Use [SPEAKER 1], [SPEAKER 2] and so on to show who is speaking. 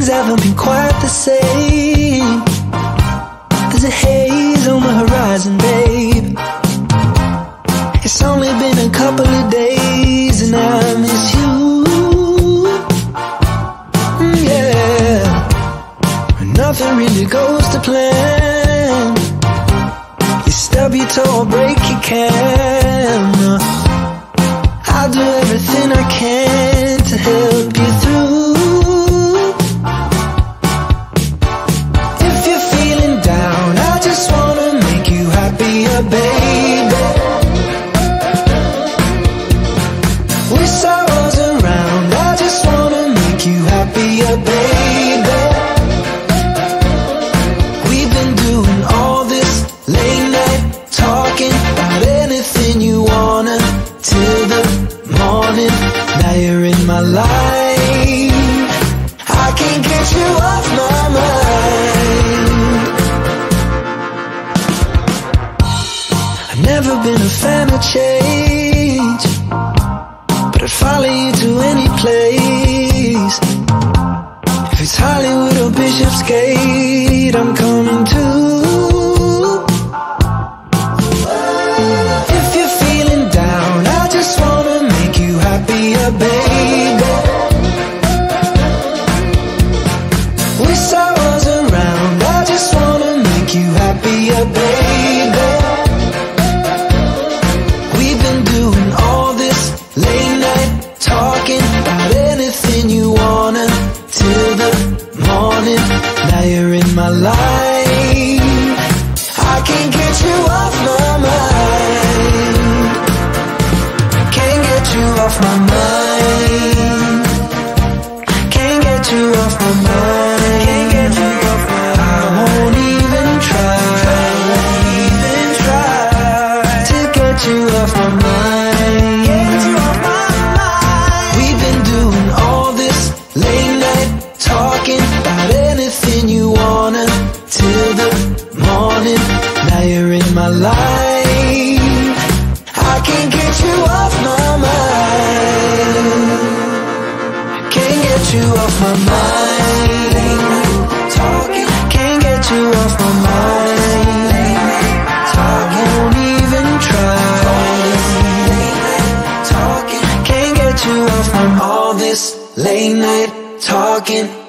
[SPEAKER 1] things haven't been quite the same. There's a haze on the horizon, babe. It's only been a couple of days and I miss you. Yeah, nothing really goes to plan. You stub your toe or break your camera. I'll do everything I can to help you through. If you're feeling down, I just wanna make you happier, baby. Wish I was around, I just wanna make you happier, baby. We've been doing all this late night talking about anything you wanna till the morning. Now you're in my life, I can't get you off my mind. I've never been a fan of change, but I'd follow you to any place. If it's Hollywood or Bishopsgate, I'm coming too. If you're feeling down, I just wanna make you happier, baby. Wish I was around, I just wanna make you happier, baby. We've been doing all this late night talking about anything you wanna till the morning. Now you're in my life, I can't get you off my mind. Can't get you off my mind. Can't get you off my mind. Can't get you off my mind. I won't even try to get you off my mind. Get you off my mind. We've been doing all this late night talking about anything you wanna till the morning. Now you're in my life, I can't get you off my mind. Can't get you off my mind. Talking, can't get you off my mind. Talking, won't even try. Talking, can't get you off my mind. All this late night talking.